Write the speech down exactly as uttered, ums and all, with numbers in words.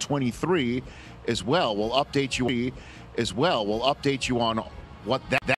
twenty-three as well. We'll update you as well. We'll update you on what that, that